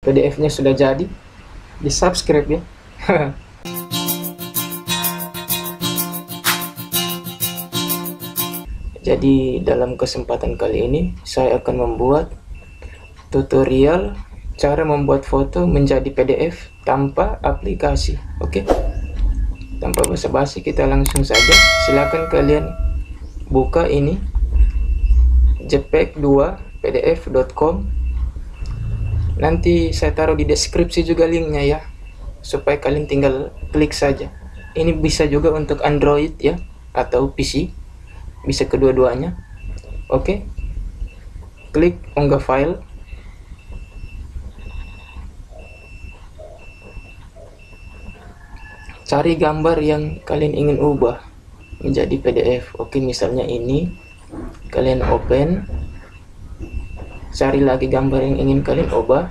PDF-nya sudah jadi, di subscribe ya. Jadi dalam kesempatan kali ini saya akan membuat tutorial cara membuat foto menjadi PDF tanpa aplikasi. Oke, tanpa basa-basi kita langsung saja. Silakan kalian buka ini jpeg2pdf.com. Nanti saya taruh di deskripsi juga linknya ya, supaya kalian tinggal klik saja. Ini bisa juga untuk Android ya, atau PC, bisa kedua-duanya. Oke, klik unggah file. Cari gambar yang kalian ingin ubah menjadi PDF. Oke, misalnya ini, kalian open, cari lagi gambar yang ingin kalian ubah.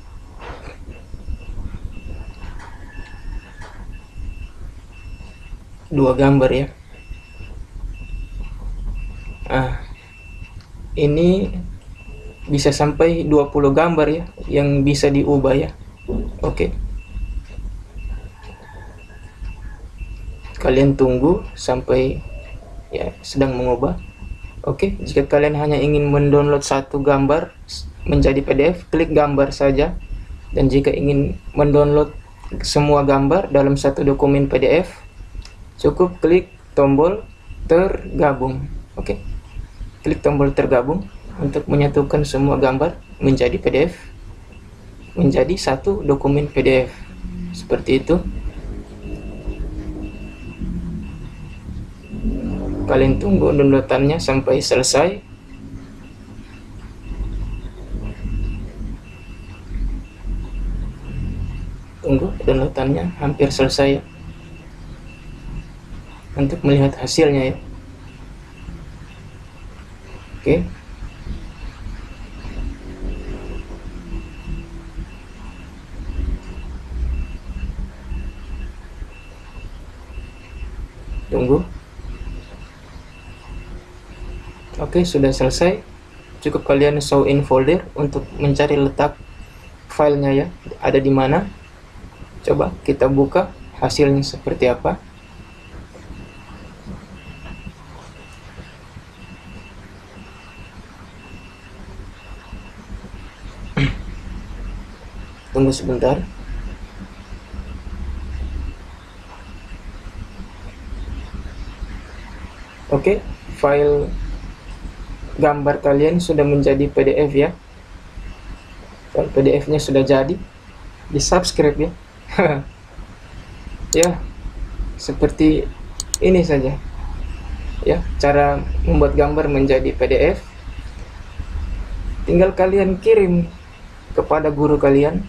Dua gambar ya. Ini bisa sampai 20 gambar ya yang bisa diubah ya. Oke, kalian tunggu sampai ya sedang mengubah. Oke, jika kalian hanya ingin mendownload satu gambar menjadi PDF, klik gambar saja. Dan jika ingin mendownload semua gambar dalam satu dokumen PDF, cukup klik tombol tergabung. Oke, klik tombol tergabung untuk menyatukan semua gambar menjadi PDF, menjadi satu dokumen PDF. Seperti itu. Kalian tunggu downloadannya sampai selesai. Tunggu downloadannya hampir selesai ya, untuk melihat hasilnya ya. Oke, tunggu. Oke, sudah selesai. Cukup kalian show in folder untuk mencari letak filenya ya, ada di mana. Coba kita buka hasilnya seperti apa. Tunggu sebentar. Oke, file gambar kalian sudah menjadi PDF ya. File PDF-nya sudah jadi, di subscribe ya. Ya, seperti ini saja ya cara membuat gambar menjadi PDF. Tinggal kalian kirim kepada guru kalian,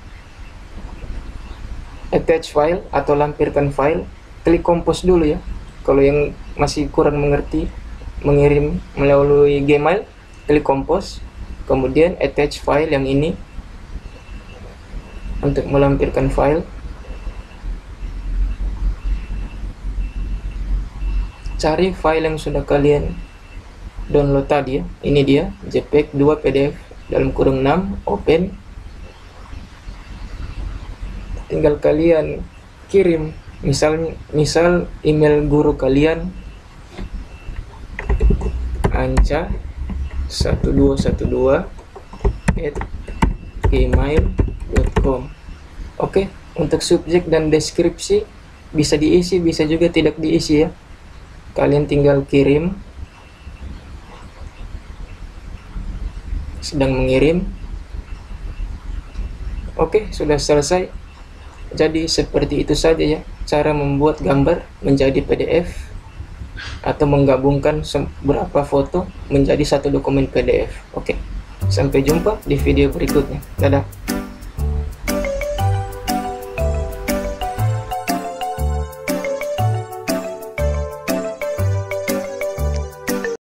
attach file atau lampirkan file. Klik compose dulu ya kalau yang masih kurang mengerti mengirim melalui Gmail. Klik compose, kemudian attach file yang ini untuk melampirkan file. Cari file yang sudah kalian download tadi ya. Ini dia jpeg2pdf dalam kurung 6, open. Tinggal kalian kirim misal email guru kalian anca1212@gmail.com. Oke, untuk subjek dan deskripsi bisa diisi, bisa juga tidak diisi ya. Kalian tinggal kirim. Sedang mengirim. Oke, sudah selesai. Jadi seperti itu saja ya cara membuat gambar menjadi PDF atau menggabungkan beberapa foto menjadi satu dokumen PDF. Oke, sampai jumpa di video berikutnya. Dadah.